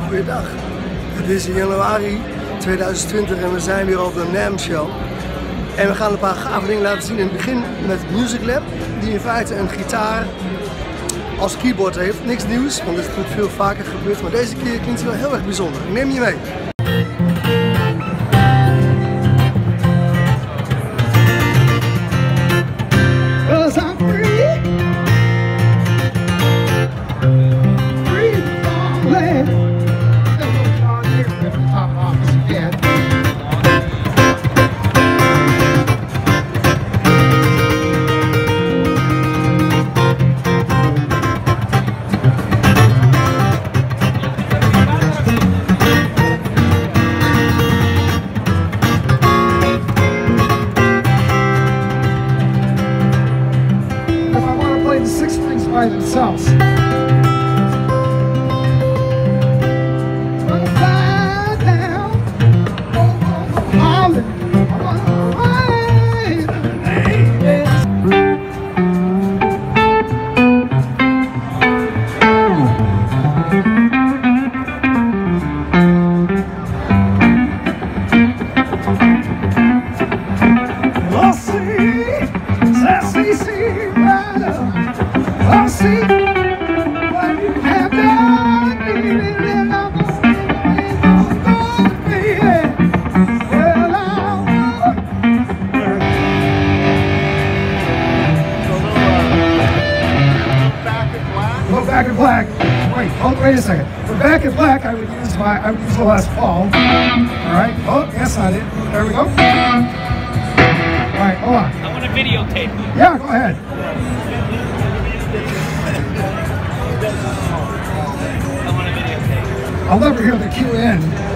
Goeiedag. Het is januari 2020 en we zijn weer op de NAMM Show. En we gaan een paar gave dingen laten zien. In het begin met Music Lab, die in feite een gitaar als keyboard heeft. Niks nieuws, want dit is natuurlijk veel vaker gebeurd. Maar deze keer klinkt het wel heel erg bijzonder. Ik neem je mee. Six strings by themselves. Back in black. Wait a second. For Back in Black, I would use the Les Paul. All right. Oh, that's not it. There we go. All right, hold on. I want to videotape you. Yeah, go ahead. I want to videotape. I'll never hear the cue end.